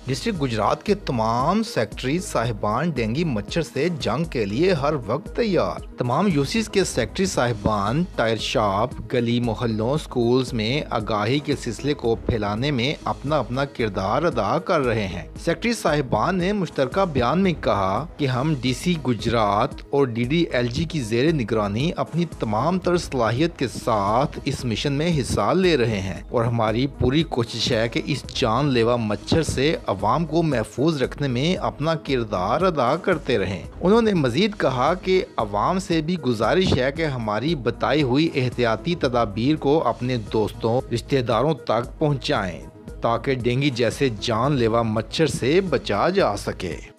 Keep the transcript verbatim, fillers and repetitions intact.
District Gujarat के तमाम secretary साहिबान डेंगू मच्छर से जंग के लिए हर वक्त तैयार। तमाम यूसीज के सेक्रेटरी साहिबान टायर शॉप, गली मोहल्लों, स्कूल्स में आगाही के सिलसिले को फैलाने में अपना अपना किरदार अदा कर रहे हैं। सेक्रेटरी साहिबान ने मुश्तरका बयान में कहा कि हम डीसी गुजरात और डीडीएलजी की जेर निगरानी अपनी तमाम तर सलाहियत के साथ इस मिशन में हिस्सा ले रहे हैं और हमारी पूरी कोशिश है कि इस जानलेवा मच्छर से अवाम को महफूज रखने में अपना किरदार अदा करते रहें। उन्होंने मजीद कहा कि अवाम से भी गुजारिश है कि हमारी बताई हुई एहतियाती तदाबीर को अपने दोस्तों, रिश्तेदारों तक पहुँचाएँ ताकि डेंगू जैसे जानलेवा मच्छर से बचा जा सके।